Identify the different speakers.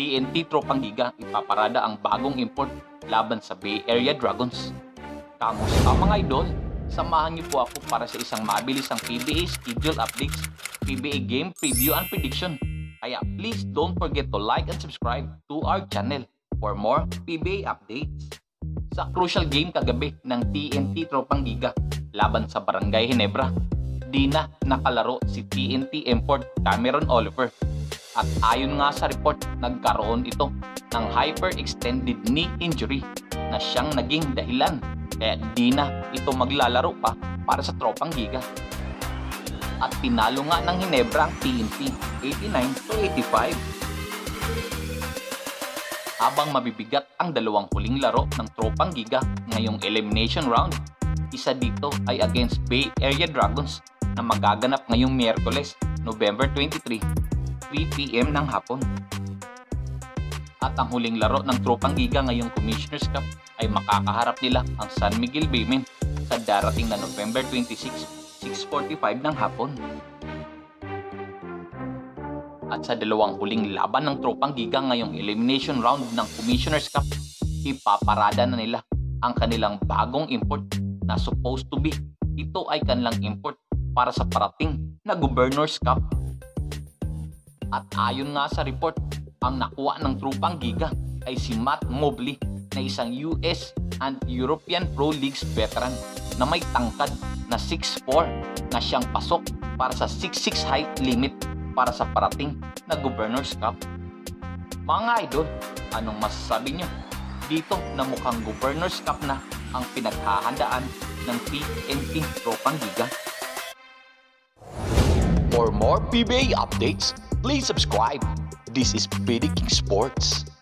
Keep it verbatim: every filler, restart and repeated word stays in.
Speaker 1: T N T Tropang Giga ipaparada ang bagong import laban sa Bay Area Dragons. Kamusta mga idol? Samahan niyo po ako para sa isang mabilis ang P B A schedule updates, P B A game preview and prediction. Kaya please don't forget to like and subscribe to our channel for more P B A updates. Sa crucial game kagabi ng T N T Tropang Giga laban sa Barangay Ginebra, di na nakalaro si T N T import Cameron Oliver. At ayon nga sa report, nagkaroon ito ng hyperextended knee injury na siyang naging dahilan kaya di na ito maglalaro pa para sa Tropang Giga. At pinalo nga ng Ginebra ang T N T eighty-nine to eighty-five. Habang mabibigat ang dalawang huling laro ng Tropang Giga ngayong elimination round, isa dito ay against Bay Area Dragons na magaganap ngayong Miyerkules, November twenty-three, three p m ng hapon. At ang huling laro ng Tropang Giga ngayong Commissioner's Cup ay makakaharap nila ang San Miguel Baymen sa darating na November twenty-six, six forty-five ng hapon. At sa dalawang huling laban ng Tropang Giga ngayong elimination round ng Commissioner's Cup, ipaparada na nila ang kanilang bagong import na supposed to be ito ay kanilang import para sa parating na Governor's Cup. At ayon nga sa report, ang nakuha ng Tropang Giga ay si Matt Mobley na isang U S and European Pro Leagues veteran na may tangkad na six four na siyang pasok para sa six six height limit para sa parating na Governor's Cup. Mga idol, anong masasabi nyo? Dito na mukhang Governor's Cup na ang pinaghahandaan ng T N T Tropang Giga.
Speaker 2: For more P B A updates, please subscribe. This is P D King Sports.